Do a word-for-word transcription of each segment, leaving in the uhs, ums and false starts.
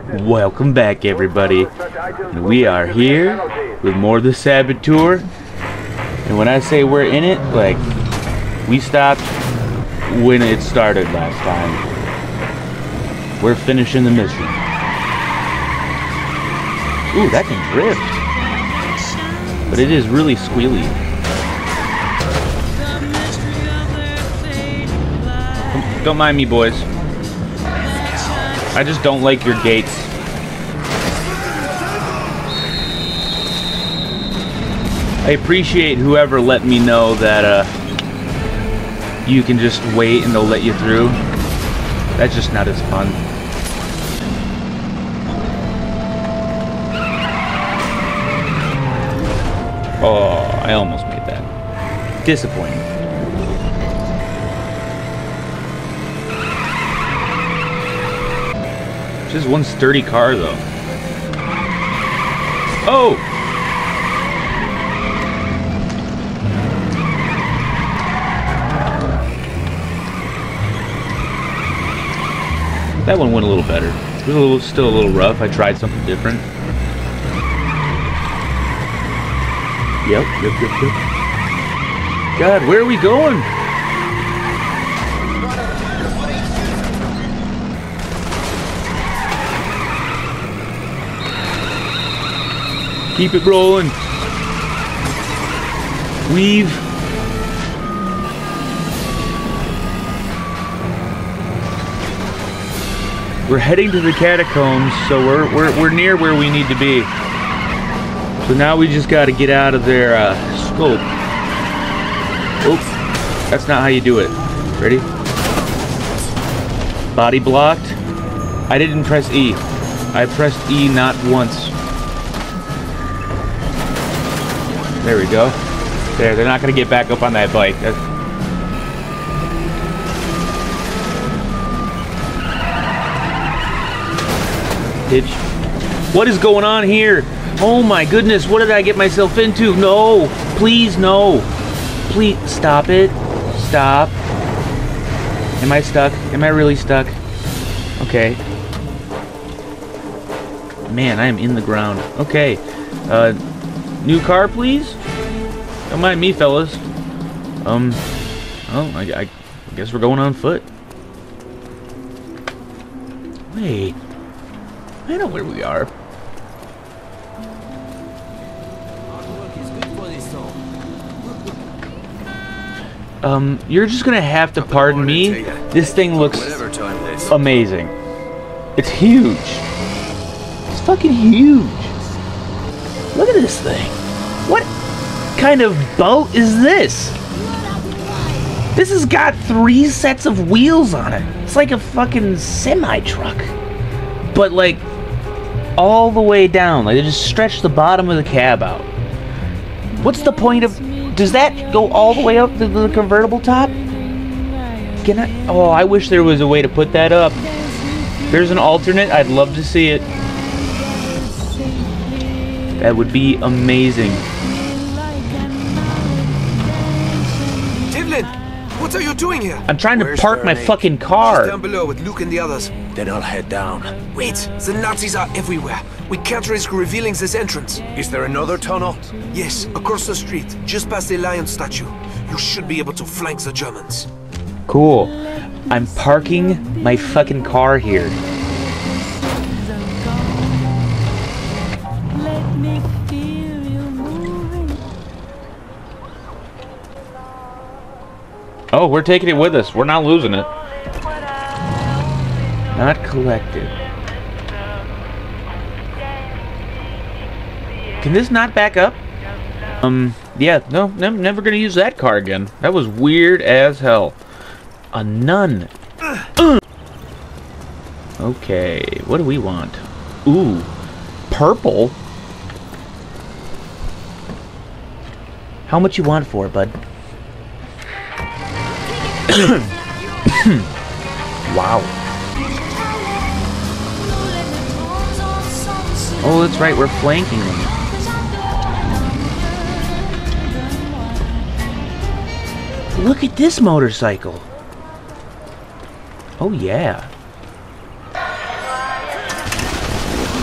Welcome back, everybody. And we are here with more of the Saboteur. And when I say we're in it, like, we stopped when it started last time. We're finishing the mission. Ooh, that can drift. But it is really squealy. Don't mind me, boys. I just don't like your gates. I appreciate whoever let me know that uh, you can just wait and they'll let you through. That's just not as fun. Oh, I almost made that. Disappointing. Just one sturdy car, though. Oh! That one went a little better. It was a little, still a little rough. I tried something different. Yep, yep, yep, yep. God, where are we going? Keep it rolling. Weave. We're heading to the catacombs, so we're we're we're near where we need to be. So now we just got to get out of their uh, scope. Oops, that's not how you do it. Ready? Body blocked. I didn't press E. I pressed E not once. There we go. There, they're not gonna get back up on that bike. That's... Hitch. What is going on here? Oh my goodness, what did I get myself into? No, please, no. Please, stop it. Stop. Am I stuck? Am I really stuck? Okay. Man, I am in the ground. Okay. Uh... New car, please? Don't mind me, fellas. Um, oh, I, I guess we're going on foot. Wait. I know where we are. Um, you're just gonna have to pardon me. This thing looks amazing. It's huge. It's fucking huge. Look at this thing. What kind of boat is this? This has got three sets of wheels on it. It's like a fucking semi-truck. But like, all the way down. Like, they just stretch the bottom of the cab out. What's the point of... Does that go all the way up to the convertible top? Can I... Oh, I wish there was a way to put that up. If there's an alternate, I'd love to see it. That would be amazing. Devlin, what are you doing here? I'm trying to Where's park my Vernon? fucking car. She's down below with Luke and the others. Then I'll head down. Wait, the Nazis are everywhere. We can't risk revealing this entrance. Is there another tunnel? Yes, across the street, just past the lion statue. You should be able to flank the Germans. Cool. I'm parking my fucking car here. Oh, we're taking it with us. We're not losing it. Not collected. Can this not back up? Um, yeah, no, I'm never gonna use that car again. That was weird as hell. A nun. Okay, what do we want? Ooh, purple? How much you want for it, bud? Wow. Oh, that's right, we're flanking them. Look at this motorcycle. Oh, yeah.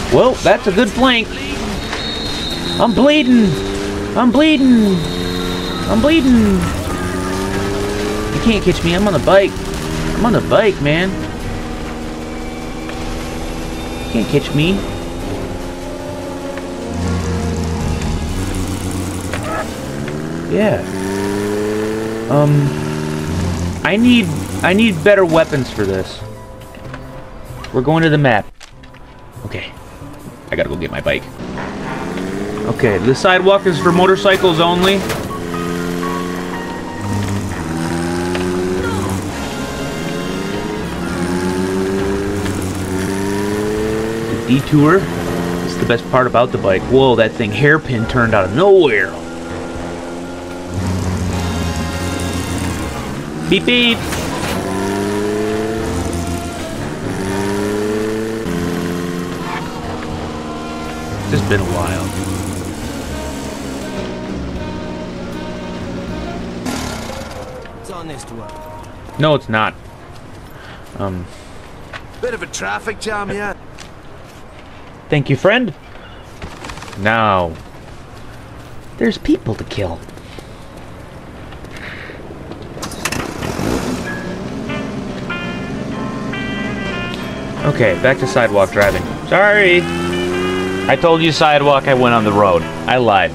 Well, that's a good flank. I'm bleeding. I'm bleeding. I'm bleeding. You can't catch me. I'm on the bike. I'm on the bike, man. You can't catch me. Yeah. Um. I need. I need better weapons for this. We're going to the map. Okay. I gotta go get my bike. Okay, the sidewalk is for motorcycles only. The detour is the best part about the bike. Whoa, that thing hairpin turned out of nowhere. Beep beep. It's been a while. It's honest work. No, it's not. Um. Bit of a traffic jam, yeah. Thank you, friend. Now, there's people to kill. Okay, back to sidewalk driving. Sorry. I told you sidewalk, I went on the road. I lied.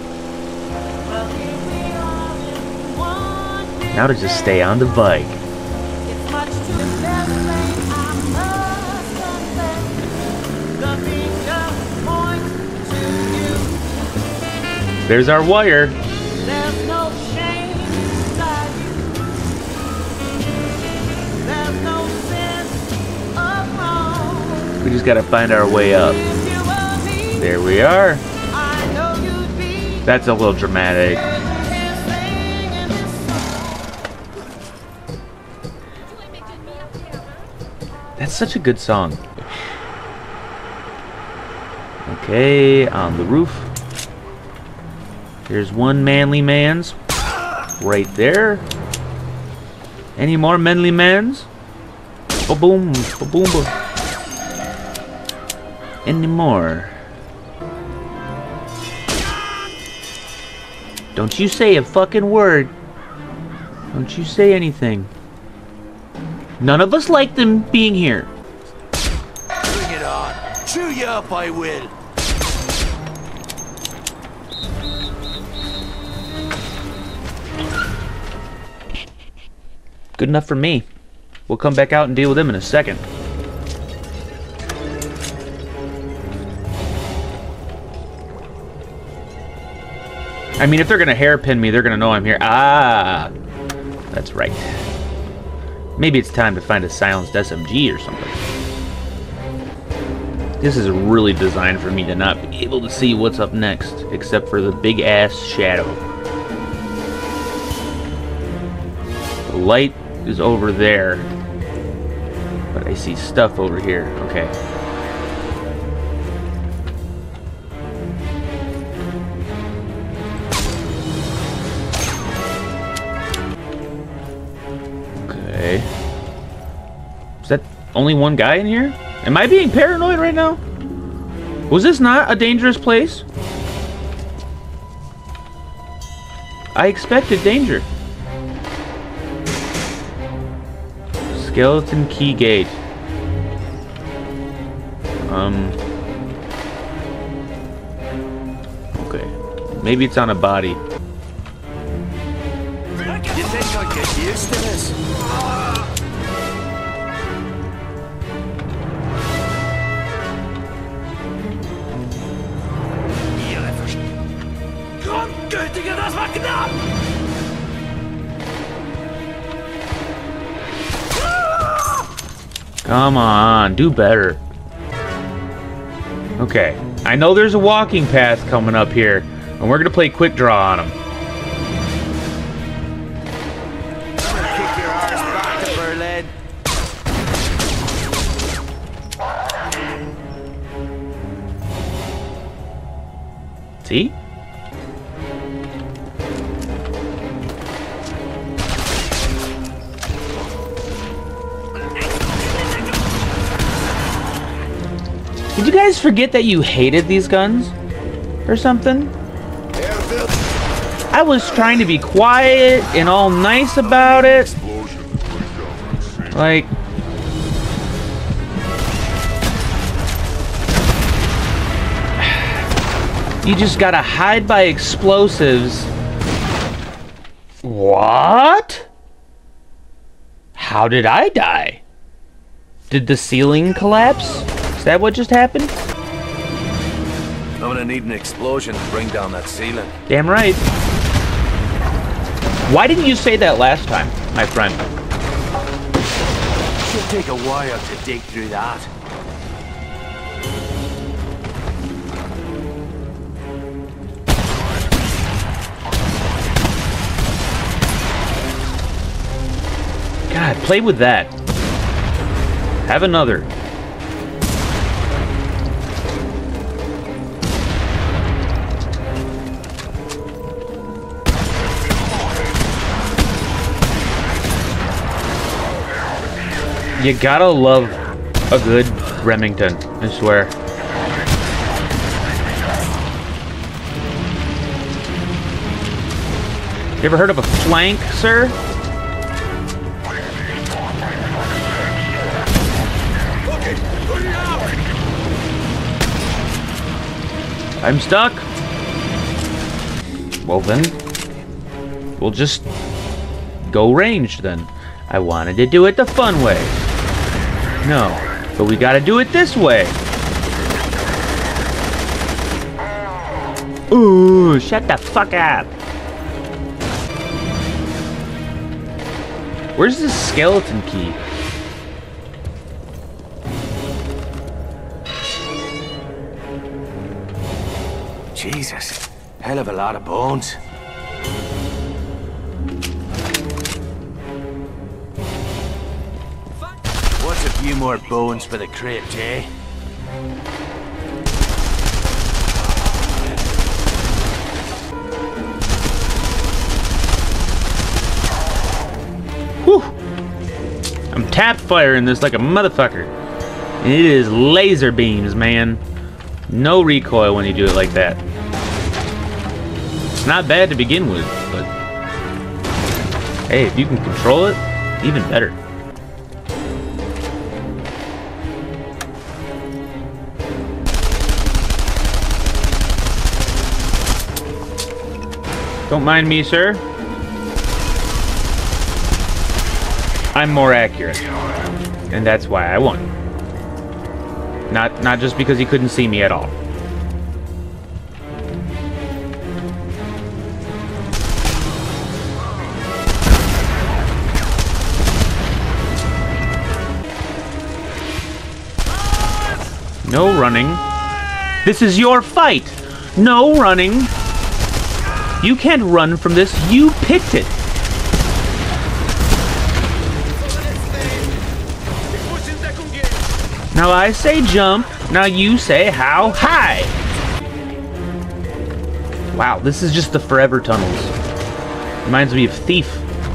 Now to just stay on the bike. There's our wire. We just gotta find our way up. There we are. That's a little dramatic. That's such a good song. Okay, on the roof. There's one manly man's. Right there. Any more manly mans? Ba-boom, ba-boom, ba. Any more? Don't you say a fucking word. Don't you say anything. None of us like them being here. Bring it on. Chew you up, I will. Good enough for me. We'll come back out and deal with them in a second. I mean, if they're gonna hairpin me, they're gonna know I'm here. Ah, that's right. Maybe it's time to find a silenced S M G or something. This is really designed for me to not be able to see what's up next, except for the big ass shadow. The light is over there, but I see stuff over here. Okay. Okay. Is that only one guy in here? Am I being paranoid right now? Was this not a dangerous place? I expected danger. Skeleton key gate. Um. Okay. Maybe it's on a body. You think I'd get used to this? Come on, do better. Okay, I know there's a walking path coming up here, and we're gonna play quick draw on them. I'm gonna kick your arse back to Berlin. See? Did you guys forget that you hated these guns? Or something? I was trying to be quiet and all nice about it. Like... You just gotta hide by explosives. What? How did I die? Did the ceiling collapse? Is that what just happened? I'm gonna need an explosion to bring down that ceiling. Damn right. Why didn't you say that last time, my friend? Should take a while to dig through that. God, play with that. Have another. You gotta love a good Remington, I swear. You ever heard of a flank, sir? I'm stuck. Well then, we'll just go ranged then. I wanted to do it the fun way. No, but we gotta do it this way. Ooh, shut the fuck up. Where's the skeleton key? Jesus, hell of a lot of bones. What's a few more bones for the crypt, eh? Whew! I'm tap firing this like a motherfucker. And it is laser beams, man. No recoil when you do it like that. It's not bad to begin with, but hey, if you can control it, even better. Don't mind me, sir. I'm more accurate, and that's why I won. Not, not just because he couldn't see me at all. No running. This is your fight. No running. You can't run from this. You picked it. Now I say jump. Now you say how high. Wow, this is just the forever tunnels. Reminds me of Thief.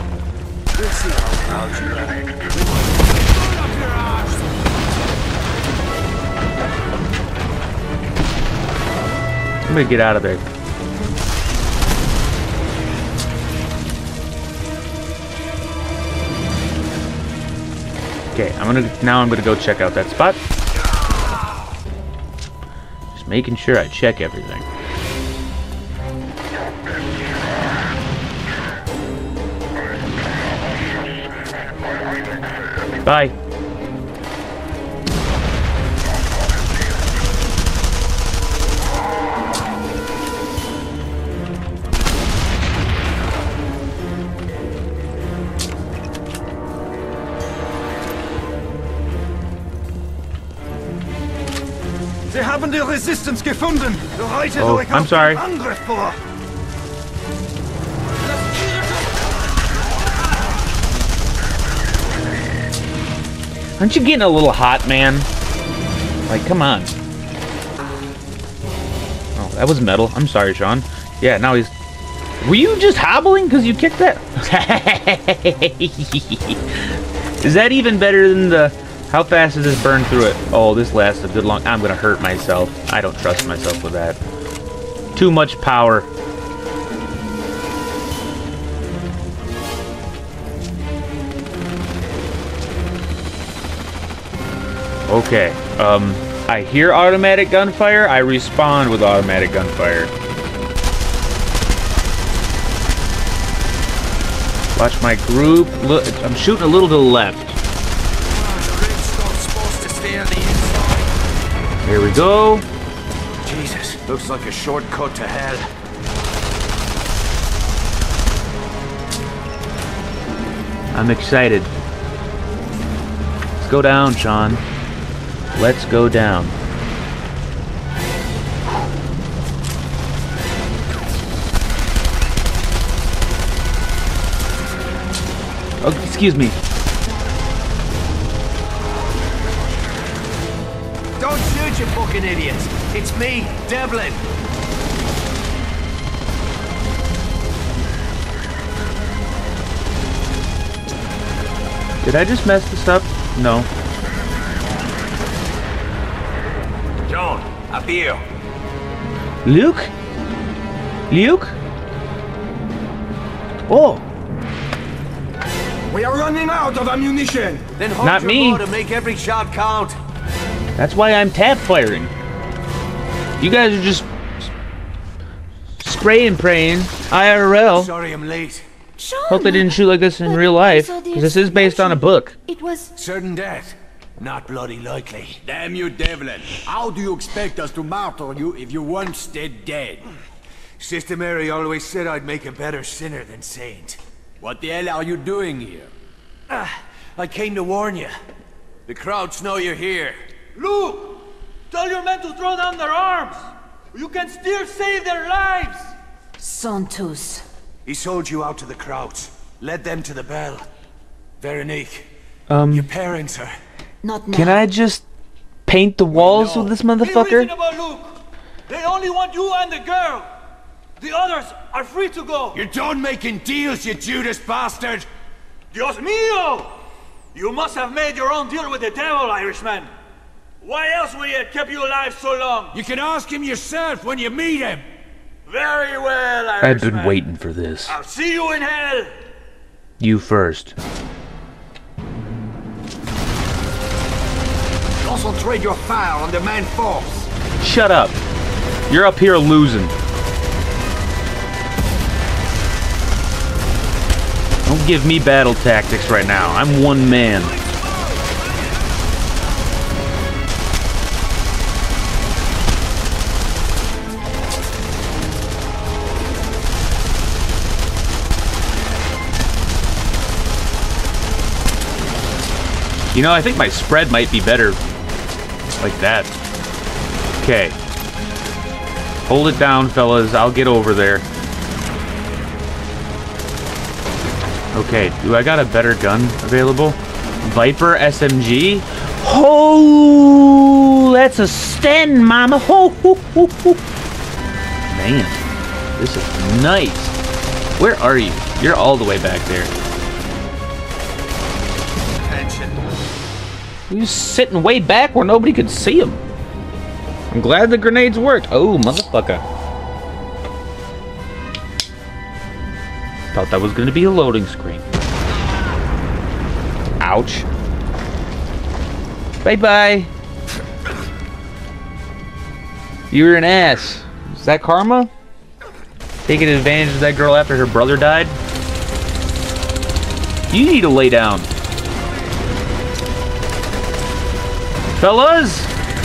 I'm gonna get out of there. Okay, I'm gonna now I'm gonna go check out that spot. Just making sure I check everything. Bye. Sie haben die Resistance gefunden. Bereitet Oh, euch I'm auf sorry. den Angriff vor. Aren't you getting a little hot, man? Like, come on. Oh, that was metal. I'm sorry, Sean. Yeah, now he's... Were you just hobbling because you kicked that? Is that even better than the How fast does this burn through it? Oh, this lasts a good long... I'm gonna hurt myself. I don't trust myself with that. Too much power. Okay, um, I hear automatic gunfire, I respond with automatic gunfire. Watch my group. Look, I'm shooting a little to the left. Here we go. Jesus, looks like a shortcut to hell. I'm excited. Let's go down, Sean. Let's go down. Oh, excuse me. Don't shoot, you fucking idiots. It's me, Devlin. Did I just mess this up? No. John, up here. Luke? Luke? Oh. We are running out of ammunition. Then hold Not your me. bow to make every shot count. That's why I'm tap firing. You guys are just spraying, praying I R L. Sorry I'm late. Sean, Hope they didn't shoot like this in real life, because this is based on a book. It was... Certain death. Not bloody likely. Damn you, Devlin. How do you expect us to martyr you if you once dead dead? Sister Mary always said I'd make a better sinner than saint. What the hell are you doing here? Ah, I came to warn you. The crowds know you're here. Luke! Tell your men to throw down their arms! You can still save their lives! Santos. He sold you out to the crowds. Led them to the bell. Veronique, Um, your parents are... Not now. can I just paint the walls with this Be motherfucker? reasonable, Luke! They only want you and the girl! The others are free to go! You're done making deals, you Judas bastard! Dios mío! You must have made your own deal with the devil, Irishman! Why else would he have kept you alive so long? You can ask him yourself when you meet him. Very well, I've Irishman. been waiting for this. I'll see you in hell! You first. Concentrate your fire on the main force. Shut up. You're up here losing. Don't give me battle tactics right now. I'm one man. You know, I think my spread might be better like that. Okay. Hold it down, fellas. I'll get over there. Okay, do I got a better gun available? Viper S M G? Oh, that's a Sten, mama. Ho, ho, ho, ho. Man, this is nice. Where are you? You're all the way back there. He was sitting way back where nobody could see him. I'm glad the grenades worked. Oh, motherfucker. Thought that was going to be a loading screen. Ouch. Bye-bye. You're an ass. Is that karma? Taking advantage of that girl after her brother died? You need to lay down. Fellas!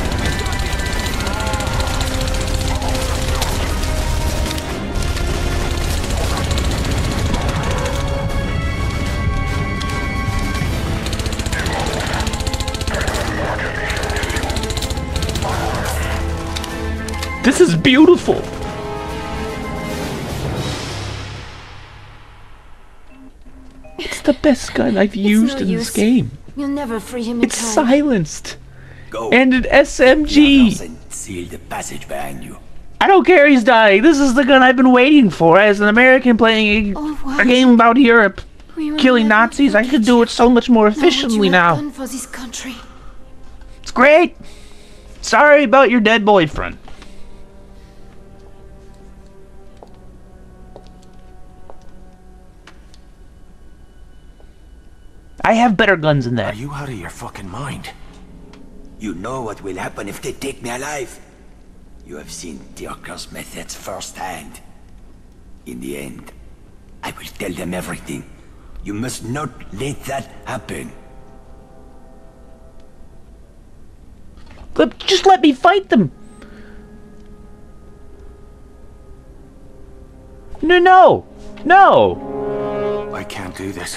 This is beautiful! It's the best gun I've used no in use. this game. You'll never free him in It's time. silenced. Go. And an S M G. Seal the passage behind you. I don't care he's dying. This is the gun I've been waiting for. As an American playing a, Oh, a what? game about Europe, We will killing never Nazis, I forget could do you. it so much more Know what you efficiently have now. done for this country. great. Sorry about your dead boyfriend. I have better guns than that. Are you out of your fucking mind? You know what will happen if they take me alive. You have seen Dierker's methods firsthand. In the end, I will tell them everything. You must not let that happen. But just let me fight them. No, no, no. I can't do this.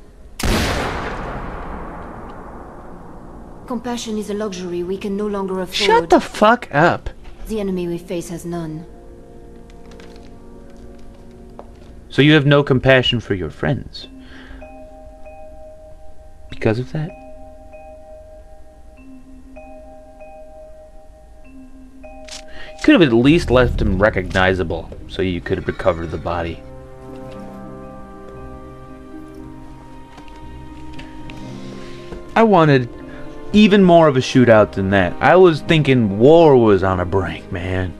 Compassion is a luxury we can no longer afford. Shut the fuck up. The enemy we face has none. So you have no compassion for your friends? Because of that? You could have at least left him recognizable so you could have recovered the body. I wanted even more of a shootout than that. I was thinking war was on a brink, man.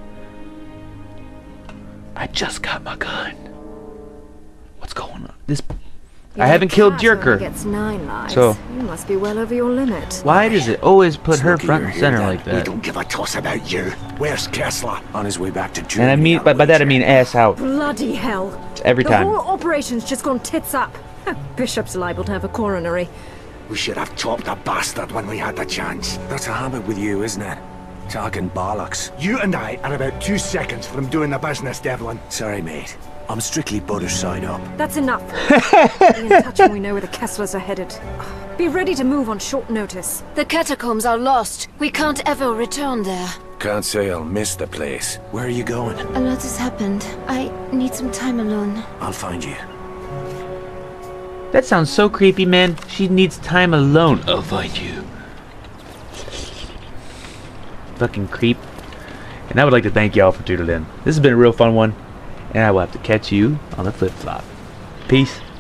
I just got my gun. What's going on? This I haven't killed Dierker. Gets nine lives. So you must be well over your limit. Why does it always put her front and center like We that? don't give a toss about you. Where's Kessler? On his way back to Germany. And I mean, by, by that I mean ass out. Bloody hell! Every time. The whole operation's just gone tits up. Bishop's liable to have a coronary. We should have chopped the bastard when we had the chance. That's a habit with you, isn't it? Talking bollocks. You and I are about two seconds from doing the business, Devlin. Sorry, mate. I'm strictly Butter's side up. That's enough. Be in touch when we know where the Kesslers are headed. Be ready to move on short notice. The catacombs are lost. We can't ever return there. Can't say I'll miss the place. Where are you going? A lot has happened. I need some time alone. I'll find you. That sounds so creepy, man. She needs time alone. I'll find you. Fucking creep. And I would like to thank y'all for tuning in. This has been a real fun one. And I will have to catch you on the flip-flop. Peace.